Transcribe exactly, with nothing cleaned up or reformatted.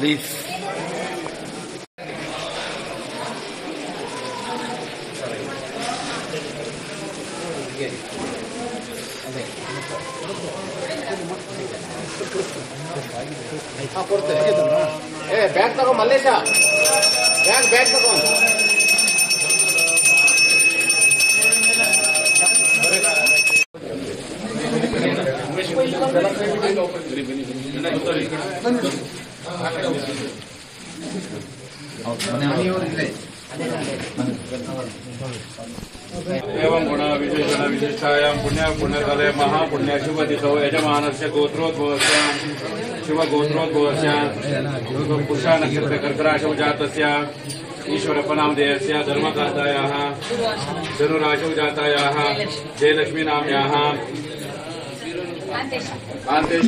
Please. ಏ bag ತಗೋ Mallesha, bag bag ತಗೋ. एवं गुण विशेषण विशिष्टायां पुण्य पुण्यकाले महापुण्य शुभ दिशो यजमानस्य गोत्रोद्भवस्य शुभ गोत्रोद्भवस्य पुरुषा नक्षत्र कर्कराशौ जातस्य ईश्वरपनामधेयस्य धर्मकान्तायाः धनुराशौ जातायाः जयलक्ष्मीनाम्याः कान्तेश